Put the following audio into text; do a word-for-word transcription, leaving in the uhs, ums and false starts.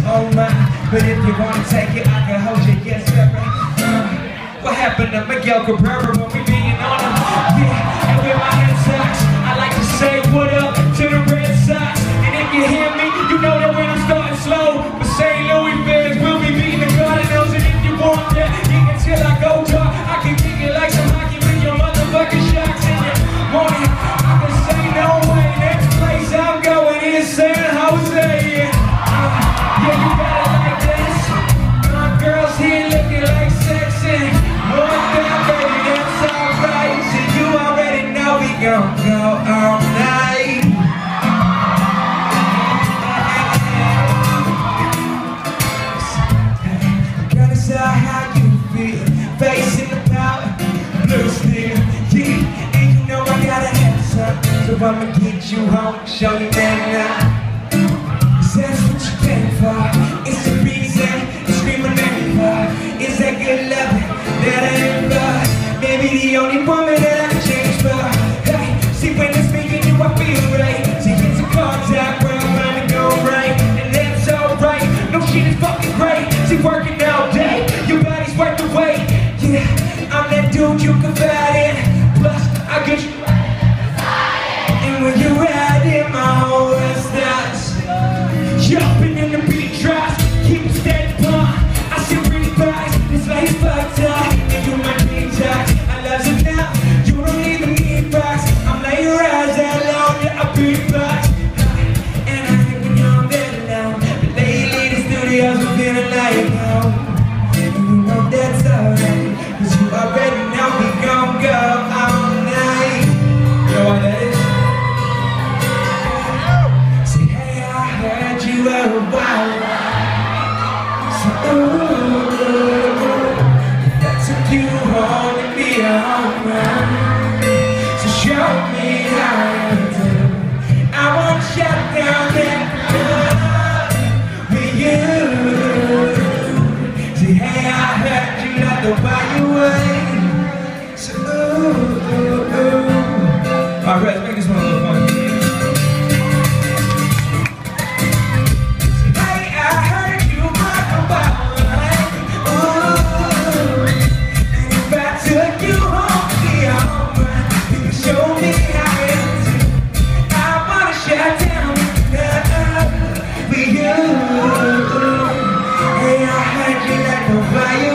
oh my. But if you wanna take it, I can hold you, yes sir. Uh, what happened to Miguel Cabrera when we being on him? Yeah, and with my head socks, I like to say what up to the Red Sox. And if you hear me, you know that when I'm starting slow. But Saint Louis fans will be beating the Cardinals. And if you want that, kick it till I go dark. I can kick it like some hockey with your motherfucking shocks in your morning. I can say no way, next place I'm going is San Jose. Yeah, uh, yeah, you got it like this. My girls here looking like sex and more than baby, that's alright. So you already know we gon' go all night. Gonna say how you feel, facing the power, blue steel, yeah. And you know I gotta have some, so I'ma get you home, show you that now. That's what you came for. It's the reason you're screaming at me for. Is that good love that I ain't for? Maybe the only woman that I can change for. Hey, see when it's me and you, I feel right. See it's a contact where I'm trying to go right, and that's alright. No shit is fucking great. See working all day, your body's worth the wait. Yeah, I'm that dude you confide in. Plus I get you right. And when you're riding, my whole world starts jumping in the beat drops, keep it steady pump. I see pretty thighs, this life's fucked up. And you my detox, I love you now. You don't even need box. I'm like your eyes that long, yeah, I beatbox. And I think when you're better now, but lately the studios are feeling like home. And you know that's alright, cause you already know we gon' go all night. You know why that is? You were a wild ride. So ooh, that took you home to be a home run. So show me how you do. I wanna shut down that club with you. See, hey, I heard you love the way you wait. So ooh, ooh, ooh. Alright, let's make this one a little fun. Why